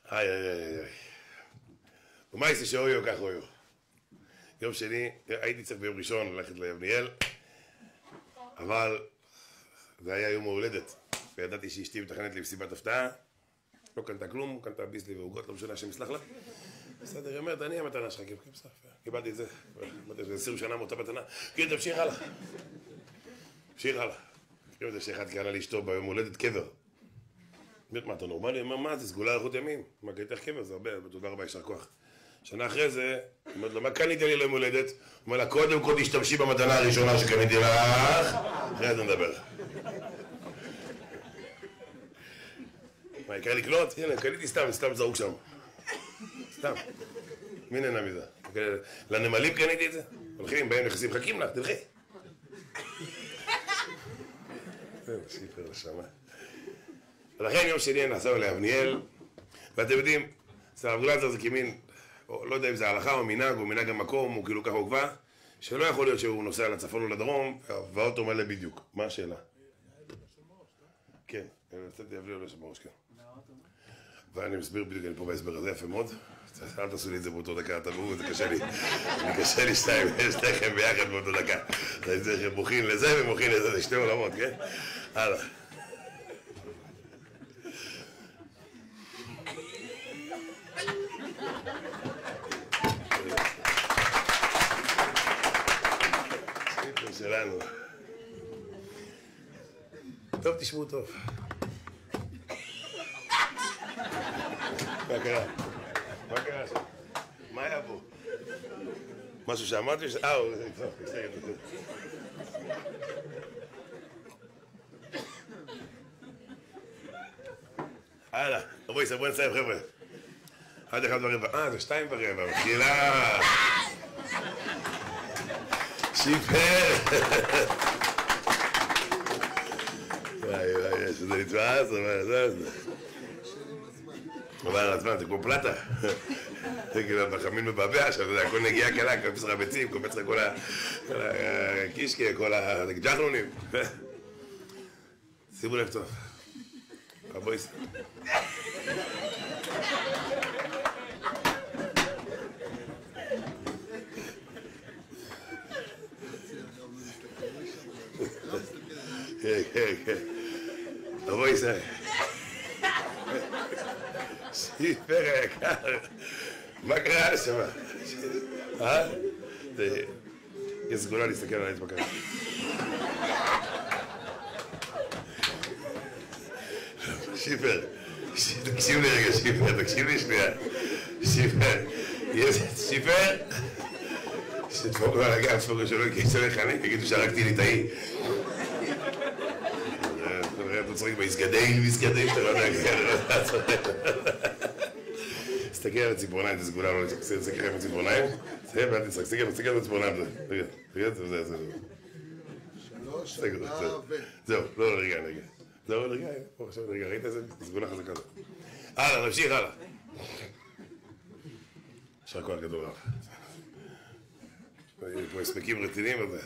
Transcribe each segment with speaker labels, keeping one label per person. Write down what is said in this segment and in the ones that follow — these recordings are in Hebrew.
Speaker 1: איי, איי, איי, איי. ומה יעשה שאויו כך אויו? יום שני, הייתי צריך ביום ראשון ללכת ליבניאל, אבל זה היה יום ההולדת, וידעתי שאשתי מתכננת לי מסיבת הפתעה, לא קנתה כלום, קנתה ביסלי ועוגות, לא משנה השם יסלח לה. בסדר, היא אומרת, אני המתנה שלך, קיבלתי את זה, 20 שנה מאותה מתנה, כן, תמשיך הלאה. תמשיך הלאה. כאילו זה שאחד קרא לאשתו ביום הולדת קבר. מה, אתה נורמלי? הוא אומר, מה, זה סגולה אריכות ימים. מה, קייתך קבר? זה הרבה, תודה רבה, ישר כוח. שנה אחרי זה, היא אומרת לו, מה קנית לי ליום הולדת? הוא אומר לה, קודם כל תשתמשי במתנה הראשונה שקניתי לך, אחרי זה נדבר. מה, יקרה לקנות? הנה, קניתי סתם זרוק שם. סתם. מי נהנה מזה? לנמלים קניתי את זה? הולכים, באים נכנסים, חכים לך, תלכי. שיפר לשמה. ולכן יום שני נסענו לאבניאל, ואתם יודעים, הרב גלזר זה כמין, לא יודע אם זה הלכה או מנהג, או מנהג המקום, הוא כאילו ככה עוקבה, שלא יכול להיות שהוא נוסע לצפון או לדרום, והאוטו מלא בדיוק. מה השאלה? כן, קצת יבלי עולה שם בראש, כן. ואני מסביר בדיוק, אני פה בהסבר הזה יפה מאוד. אל תעשו לי את זה באותו דקה, תראו, זה קשה לי. קשה לי שתיכם ביחד באותו דקה. זה מוכין לזה ומוכין לזה, זה שתי עולמות, כן? הלאה. סיפור שלנו. טוב, תשמעו טוב. מה קרה? מה קרה שם? מה היה פה? משהו שאמרתי? הוא טוב, בסדר. הלאה, בואי נסיים חבר'ה. עד 1:15. זה 2:15. מחילה. שיפר. וואי, שזה נתפס, אבל על הזמן, זה כמו פלטה. זה כאילו בחמין מבעבע, עכשיו, אתה יודע, הכל נגיעה קלה, קופץ לך ביצים, קופץ לך כל הקישקה, כל הג'חלונים. שימו לב טוב. בואי. כן, כן, כן. בואי ישראל. שיפר היקר, מה קרה לשם? יש סגולה להסתכל על העץ בקר. שיפר, תקשיב לי רגע, שיפר, תקשיב לי שנייה. שיפר, שתפוקו על הגב, תפוקו שלא יקייסו לחנק, תגידו שהרגתי לי תאי. אתה צוחק בהסגדים, שאתה לא יודע, תסתכל על הציפורניים, זה סגולה, לא תסתכל על הציפורניים, תסתכל על הציפורניים, זהו, לא, רגע, ראית איזה סגולה חזקה זו. הלאה, נמשיך הלאה. ישר כוח גדול רב. פה הספקים רציניים על זה.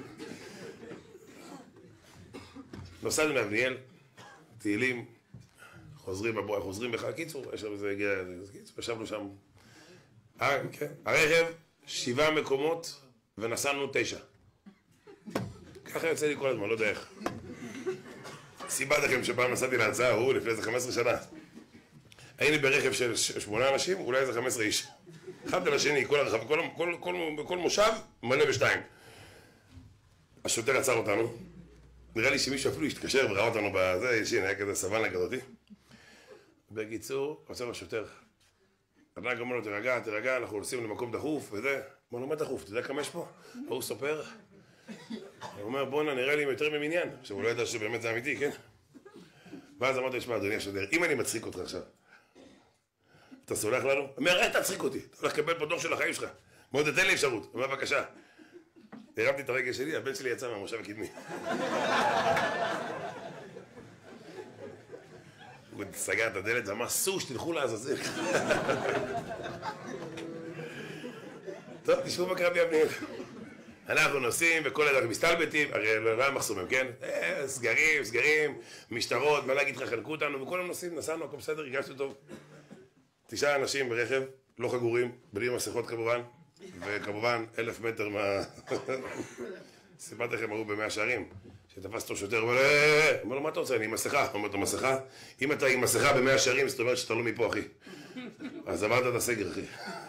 Speaker 1: נוסענו לאבניאל, תהילים, חוזרים בכלל, קיצור, ישבנו שם. כן, הרכב 7 מקומות ונסענו 9. ככה יוצא לי כל הזמן, לא יודע איך. סיבת לכם שפעם נסעתי להרצאה, לפני איזה 15 שנה. היינו ברכב של 8 אנשים, אולי איזה 15 איש. אחד על השני, כל מושב מלא בשתיים. השוטר עצר אותנו. נראה לי שמישהו אפילו השתקשר וראה אותנו בזה, היה כזה סוואנה כזאתי. בקיצור, עצר השוטר. הנהג אומר לו, תרגע, אנחנו נוסעים למקום דחוף וזה. אמר לו, מה דחוף? אתה יודע כמה יש פה? הוא סופר. הוא אומר, בואנה, נראה לי יותר ממניין. עכשיו, הוא לא ידע שבאמת זה אמיתי, כן? ואז אמרתי, שמע, אדוני השוטר, אם אני מצחיק אותך עכשיו, אתה סולח לנו? הוא אומר, אל תצחיק אותי, אתה הולך לקבל פה דוח של החיים שלך. מאוד, תתן לי אפשרות. הוא אומר, בבקשה. הרמתי את הרגל שלי, הבן שלי יצא מהמושב הקדמי. הוא סגר את הדלת ואמר, סוש, תלכו לעזאזל. טוב, תשמעו מה קרה ביבניאל. אנחנו נוסעים וכל הדרך מסתלבטים, הרי לא היה מחסומים, כן? סגרים, משטרות, מה להגיד לך, חלקו אותנו, וכל הם נוסעים, נסענו, הכל בסדר, הרגשנו טוב. 9 אנשים ברכב, לא חגורים, בלי מסכות כמובן, וכמובן 1,000 מטר מה... סיפרתי לכם, אמרו במאה שערים, שתפס אותו שוטר, אומר לו, מה אתה רוצה? אני עם מסכה. אומר לו, מסכה? אם אתה עם מסכה במאה שערים, זאת אומרת שאתה לא מפה, אחי. אז עברת את הסגר, אחי.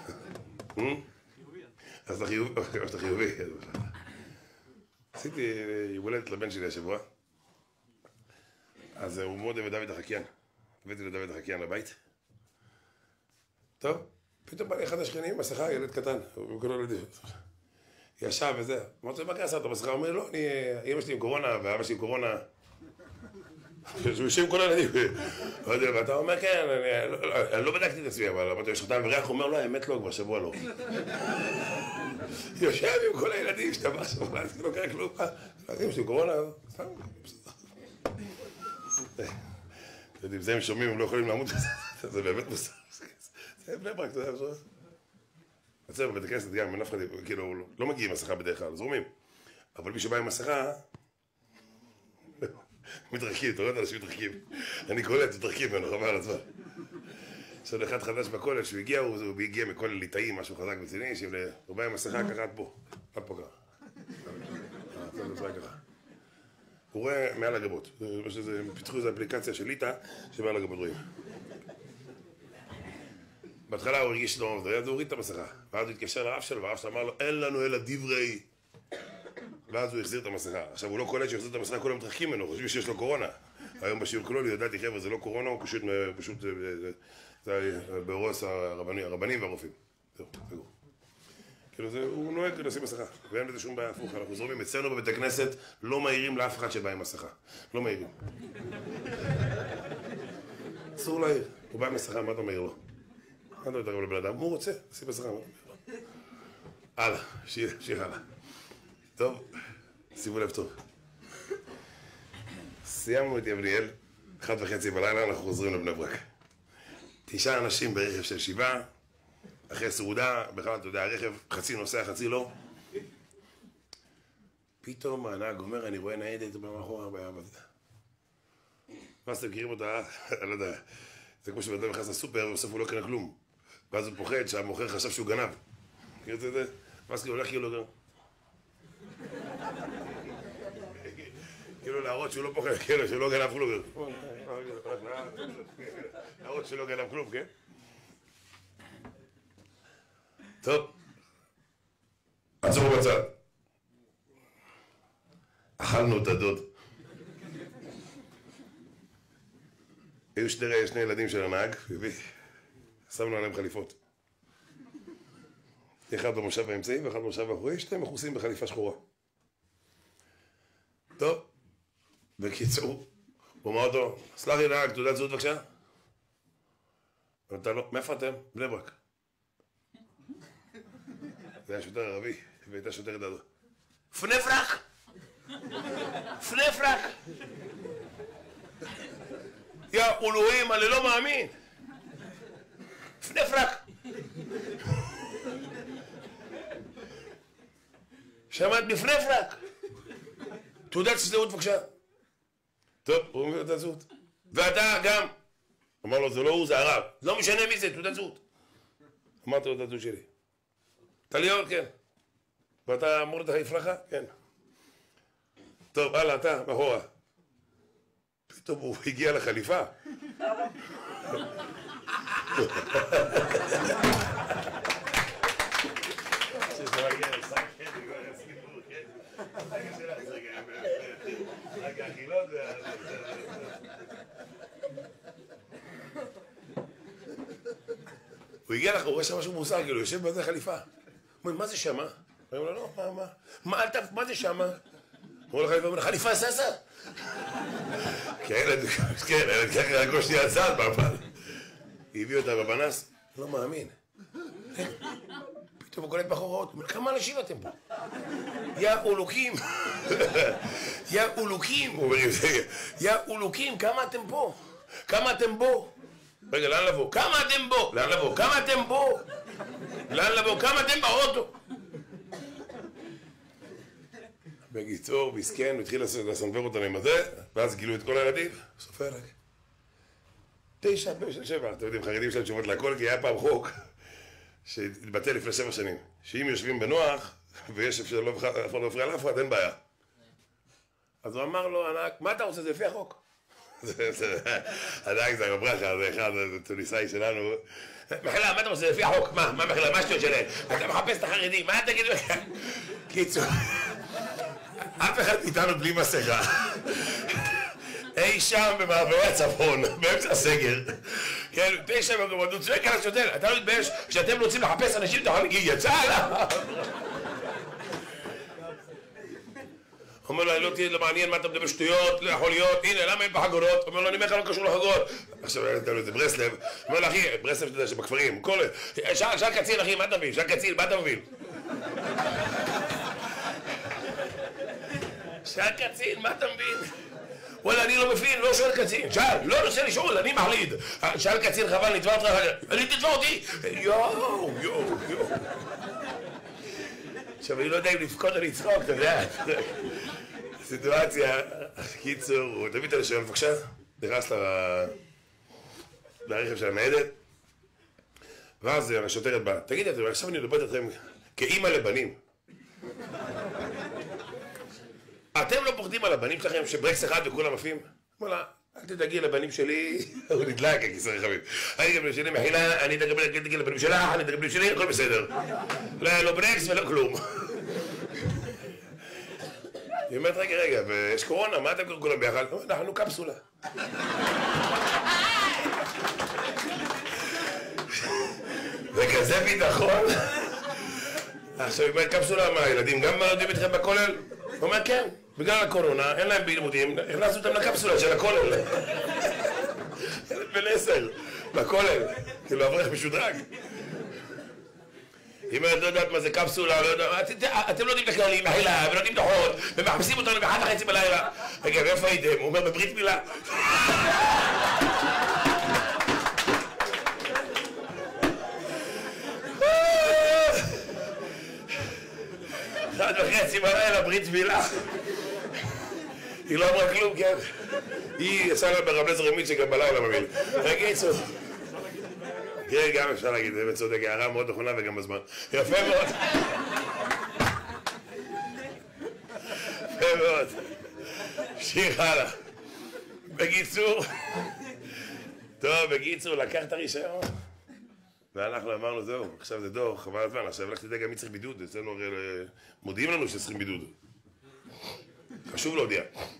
Speaker 1: אז אתה חיובי. עשיתי יבולדת לבן שלי השבוע. אז הוא מאוד אוהב דוד החקיין. הבאתי לדוד החקיין לבית. טוב, פתאום בא לי אחד השכנים, מסכה, ילד קטן, הוא כולו ילדים. ישב וזה, אמרתי לו, מה כעשה אותו מסכה? הוא אומר, לא, אמא שלי עם קורונה, ואבא שלי עם קורונה. הוא יושב עם כל הילדים. ואתה אומר, כן, אני לא בדקתי את עצמי, אבל אמרתי לו, יש לך טעם וריח? הוא אומר, לא, האמת לא, כבר שבוע לא. יושב עם כל הילדים, שאתה בא שם, לא קרה כלום. אמא שלי עם קורונה, סתם. אתם יודעים, זה הם שומעים, הם לא יכולים לעמוד בזה. זה באמת מוסר. זה בני ברק, אתה יודע, בסדר? עצר בבית הכנסת גם, אין אף אחד, כאילו, לא מגיעים מסכה בדרך כלל, זורמים. אבל מי שבא עם מסכה, מתרחקים, אתה רואה את אנשים מתרחקים. אני קולט, מתרחקים ממנו, חבל על הזמן. יש עוד אחד חדש בכולל, שהוא הגיע, הוא הגיע מכל ליטאי, משהו חזק ורציני, הוא בא עם מסכה ככה עד פה. עד פה ככה. הוא רואה מעל הגבות. פיתחו איזו אפליקציה של ליטא, שמעל הגבות רואים. בהתחלה הוא הרגיש שלא עובד, אז הוא הוריד את המסכה. ואז הוא התקשר לרב שלו, והרב שלו אמר לו, אין לנו אלא דברי. ואז הוא החזיר את המסכה. עכשיו הוא לא קולט שהחזיר את המסכה, כולם מתרחקים ממנו, חושבים שיש לו קורונה. היום בשיעור כללי, ידעתי חבר'ה, זה לא קורונה, הוא פשוט בראש הרבנים והרופאים. זהו, סגור. כאילו הוא נוהג לשים מסכה, ואין לזה שום בעיה הפוך. אנחנו זורמים אצלנו בבית הכנסת, לא מעירים לאף אחד שבא עם מסכה. לא מעירים. אסור להעיר. הוא בא עם מסכה, מה אתה מעיר לו? מה אתה מתקרב לבן אדם? הוא רוצה, שים מסכה. הלאה, שיר הלאה. טוב, שימו לב טוב. סיימנו את יבניאל, 1:30 בלילה, אנחנו חוזרים לבני ברק. 9 אנשים ברכב של 7, אחרי סעודה, בכלל אתה יודע, הרכב חצי נוסע, חצי לא. פתאום הנהג אומר, אני רואה ניידת במאחורה ביום הזה. ואז אתם מכירים אותה, אני לא יודע, זה כמו שבן אדם נכנס לסופר ובסוף הוא לא קנה כלום. ואז הוא פוחד שהמוכר חשב שהוא גנב. מכיר את זה? ואז כאילו הולך כאילו גנב. כאילו להראות שהוא לא פוחד, כאילו שהוא לא גנב כלום. להראות שהוא לא גנב כלום, כן? טוב. עצרו בצד. אכלנו את הדוד. היו שני ילדים של הנהג, שמנו עליהם חליפות. אחד במושב האמצעי ואחד במושב האחורי, שתיהם מכוסים בחליפה שחורה. טוב, בקיצור, הוא אמר אותו, סלח לי נהג, תעודת זהות בבקשה? ואתה לא, מאיפה אתם? בני ברק. זה היה שוטר ערבי, והייתה שוטרת דדו. פנפרק! פנפרק! יא אלוהים, אני לא מאמין! פנפרק! שמעת בפנפרק! תעודת זהות בבקשה. טוב, הוא אומר תעודת זהות. ואתה גם. אמר לו, זה לא הוא, זה הרב. לא משנה מי זה, תעודת זהות. אמרתי לו, תעודת זהות שלי. אתה ליאור, כן. ואתה מרדכי יפרחה? כן. טוב, הלאה, אתה, מאחורה. פתאום הוא הגיע לחליפה. הוא הגיע לך, הוא רואה שם משהו מוסר, כאילו, יושב באיזה חליפה. הוא אומר, מה זה שמה? הוא אומר, לא, מה זה שמה? הוא אומר לחליפה, חליפה ססה? כן, הילד ככה רגוש לי הצד, בפן. הביא אותה בבנס, לא מאמין. פתאום הוא קולט בחורות, הוא אומר, כמה אנשים אתם פה? יא אולוקים, יא אולוקים, הוא אומר, יא אולוקים, כמה אתם פה? כמה אתם בו? רגע, לאן לבוא? כמה אתם בו? לאן לבוא? כמה אתם בו? לאן לבוא? כמה אתם באוטו? בקיצור, מסכן, הוא התחיל לסנבר אותנו עם הזה, ואז גילו את כל הילדים, סופר רגע. 9 ב-7. אתם יודעים, חרדים שלהם תשובות להכל, כי היה פעם חוק שהתבטא לפני 7 שנים. שאם יושבים בנוח, ויש אפשר לא מפריע לאף אחד, אין בעיה. אז הוא אמר לו, ענק, מה אתה רוצה? זה לפי החוק. עדיין זה ברכה, זה אחד הטוניסאי שלנו. מחילה, מה אתה רוצה? זה לפי החוק. מה מחילה? מה שטויות שלהם? אתה מחפש את החרדים, מה תגיד? קיצור, אף אחד איתנו בלי מסכה. אי שם במעברי הצפון, באמצע הסגר. כן, 9 מקומות, הוא צועק על השוטר. אתה לא מתבייש כשאתם רוצים לחפש אנשים, אתה יכול להגיד, יצא עליו. אומר לו, לא תהיה מעניין מה אתה מדבר שטויות, לא יכול להיות, הנה, למה אין בחגורות? אומר לו, אני אומר לך לא קשור לחגורות. עכשיו, זה ברסלב. אומר לו, אחי, ברסלב שאתה יודע שבכפרים, שאל קצין, אחי, מה אתה מבין? שאל קצין, מה אתה מבין? שאל קצין, מה אתה מבין? וואלה, אני לא מבין, לא שואל קצין. שאל, לא רוצה לשאול, אני מחליט. שאל קצין, חבל, נתבע אותך. אני תתבע אותי. יואו. עכשיו, אני לא יודע אם לפקוד או לצחוק, אתה יודע. סיטואציה, קיצור, הוא תביא את הרישיון, בבקשה, נכנס לרכב של הניידת, ואז השוטרת באה, תגיד, עכשיו אני מדברת אתכם כאימא לבנים. אתם לא פוחדים על הבנים שלכם שברקס אחד וכולם עפים? אמרה לה, אל תדאגי לבנים שלי, הוא נדלק, הכיסא רכבים. אני גם שלי מחילה, אני תדאגי לבנים שלך, אני תדאגי לבנים שלי, הכל בסדר. לא ברקס ולא כלום. היא אומרת, רגע, ויש קורונה, מה אתם כולם ביחד? אנחנו קפסולה. וכזה ביטחון. עכשיו, היא אומרת, קפסולה, מה, הילדים גם לומדים איתכם בכולל? הוא אומר, כן, בגלל הקורונה, אין להם לימודים, הכנסנו אותם לקפסולה של הכולל. ילד בן 10, בכולל, כאילו אברך משודרג. היא אומרת, לא יודעת מה זה קפסולה, לא יודעת, אתם לא יודעים את הכללים, מחילה, ולא יודעים דוחות, ומחפשים אותנו ב1:30 בלילה. רגע, ואיפה הייתם? הוא אומר, בברית מילה. 1:30 בלילה, ברית מילה. היא לא אמרה כלום, כן? היא עשה לה ברב אליעזר ימית שגם בלילה מבין. רגע, יצאו. כן, גם אפשר להגיד, זה בצודק, הערה מאוד נכונה וגם בזמן. יפה מאוד. יפה מאוד. שיר הלאה. בקיצור, טוב, בקיצור, לקח את הרישיון. ואנחנו אמרנו, זהו, עכשיו זה דוח, חבל הזמן, עכשיו לך תדע גם מי צריך בידוד, אצלנו הרי מודיעים לנו שצריכים בידוד. חשוב להודיע.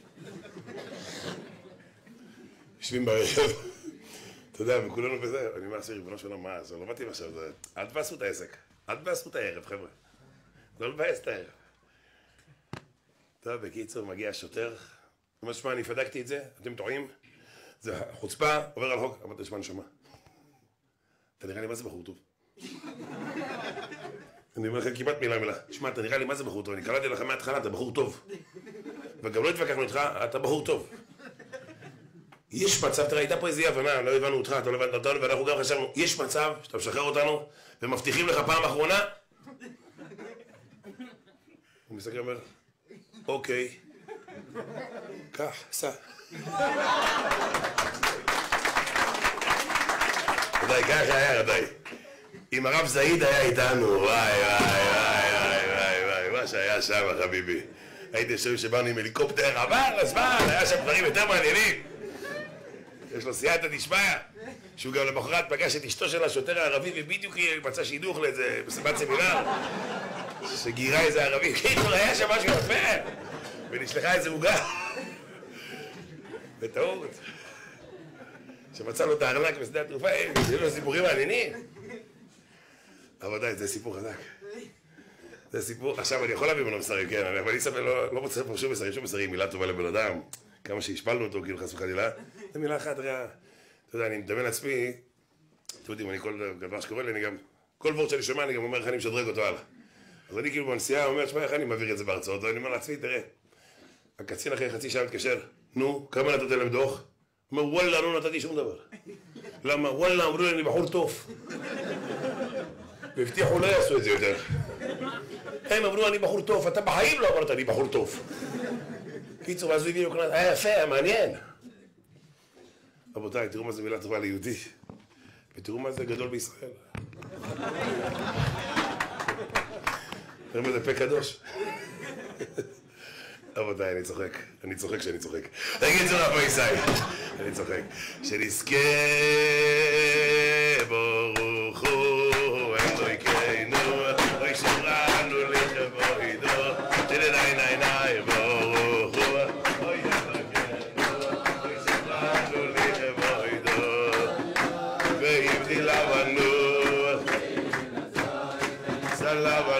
Speaker 1: יושבים ברכב. אתה יודע, וכולנו בזה, אני אומר, ריבונו של עולם, מה, זה לא מתאים עכשיו, אל תבאסו את העסק, אל תבאסו את הערב, חבר'ה. לא לבאס את הערב. טוב, בקיצור, מגיע השוטר, הוא אומר, שמע, אני פדקתי את זה, אתם טועים, זה חוצפה, עובר על חוק, אמרתי, שמע, נשמה. אתה נראה לי מה זה בחור טוב. אני אומר לכם כמעט מילה. שמע, אתה נראה לי מה זה בחור טוב, אני קראתי לך מההתחלה, אתה בחור טוב. וגם לא התווכחנו איתך, אתה בחור טוב. יש מצב, תראה, הייתה פה איזו הבנה, לא הבנו אותך, אתה לא הבנת אותנו, ואנחנו גם חשבנו, יש מצב שאתה משחרר אותנו, ומבטיחים לך פעם אחרונה? הוא מסתכל ואומר, אוקיי, קח, סע. די, ככה היה, די. אם הרב זעיד היה איתנו, וואי, מה שהיה שם, חביבי. הייתי חושב שבאנו עם הליקופטר, אבל הזמן, היה שם דברים יותר מעניינים. יש לו סייעתא דשמיא, שהוא גם למחרת פגש את אשתו של השוטר הערבי, ובדיוק היא מצא שידוך לאיזה מסיבת סמינר, שגירה איזה ערבי. קיצור, היה שם משהו יפה, ונשלחה איזה עוגה. בטעות. שמצא לו את הארנק בשדה התעופה, יש לו סיפורים מעניינים. אבל די, זה סיפור חזק. זה סיפור, עכשיו אני יכול להביא ממנו מסרים, כן, אבל אני לא רוצה פה שום מסרים, מילה טובה לבן אדם, כמה שהשפלנו אותו, כאילו חס וחלילה. זה מילה אחת, אתה יודע, אני מדמיין לעצמי, אתם יודעים, אני כל דבר שקורה לי, אני גם, כל וורט שאני שומע, אני גם אומר איך אני משדרג אותו הלאה. אז אני כאילו בנסיעה אומר, שמע, איך אני מעביר את זה בהרצאות, ואני אומר לעצמי, תראה, הקצין אחרי חצי שעה מתקשר, נו, כמה נתת להם דוח? הוא אומר, וואלה, לא נתתי שום דבר. למה? וואלה, אמרו לי, אני בחור טוב. והבטיחו, לא יעשו את זה יותר. הם אמרו, אני בחור טוב, אתה בחיים לא אמרת, אני בחור טוב. קיצור, אז הוא הביא לי, היה יפה, היה מעניין. רבותיי, תראו מה זה מילה טובה ליהודי, ותראו מה זה גדול בישראל. תראו מה זה פה קדוש. רבותיי, אני צוחק שאני צוחק. תגיד זו רב ישראל, אני צוחק. שנזכה ברוך הוא, אלוהינו, אוי שמרנו לכבודו, שנאי ברוך הוא, אוי שמרנו לכבודו, והבדילה בנו, סלבה